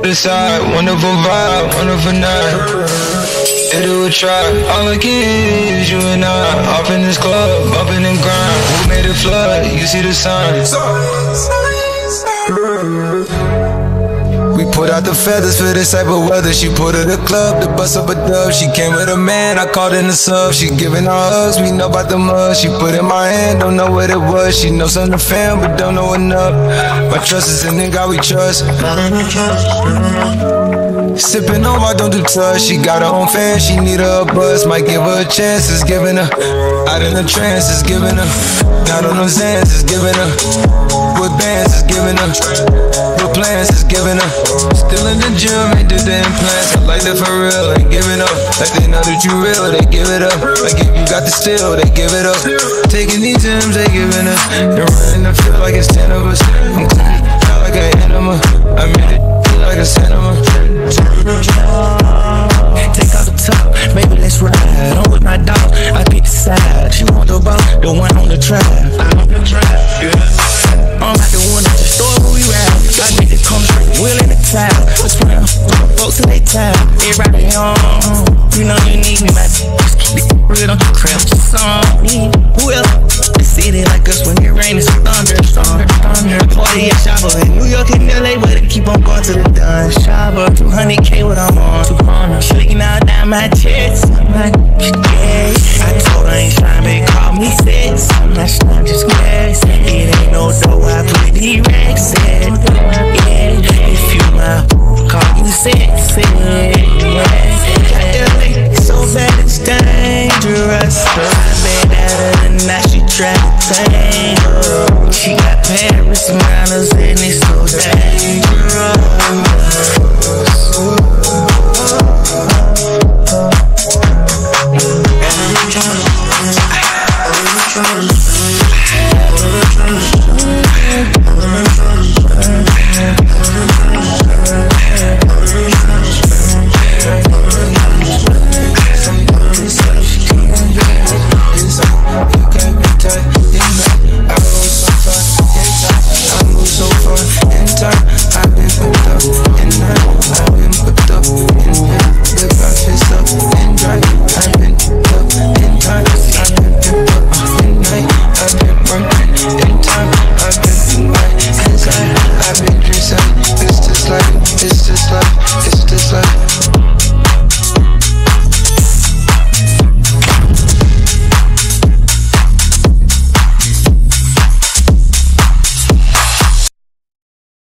the side, wonderful vibe, wonderful night. Hit it with try, all I can is you and I. Off in this club, bumping and grind. Who made it flood? You see the signs. We put out the feathers for this type of weather. She put her the club to bust up a dub. She came with a man, I called in the sub. She giving her hugs, we know about the mud. She put in my hand, don't know what it was. She knows something to fam, but don't know enough. My trust is in the God we trust. Sipping on, I don't do touch. She got her own fan, she need her a buzz. Might give her a chance, it's giving her. Out in the trance, it's giving her. Not on those hands, it's giving her. With bands, it's giving her. With plans, it's giving her. Still in the gym, ain't do the implants. I like that for real, ain't giving up. Like they know that you real, they give it up. Like if you got the steel, they give it up. Taking these M's, they giving us. They're running the field like it's 10 of us. I'm clean, out like an animal. I made it feel like a cinema. Take off the top, baby, let's ride. I'm with my dog, I pick the side. She want the ball, the one on the track. I'm on the track, yeah. I'm at the one at the store where we ride. I make it come straight, wheel in the tile. What's round? Folks in they time. Everybody on. You know you need me, my real, don't you crap your song. Who else? The city like us when it rain, it's thunder. Party at Shopper in New York and LA, but it keep on going to the done. Shopper, 200K what I'm on. 200. Shaking out down my chest. Yeah. I told her I ain't trying, baby, call me sex. I'm not trying, just gas. It ain't no dough, I put the racks in. Yeah, if you my call you sex. Yeah. So bad it's dangerous. Bad out of the night, she try to tangle. She got Paris manners and it's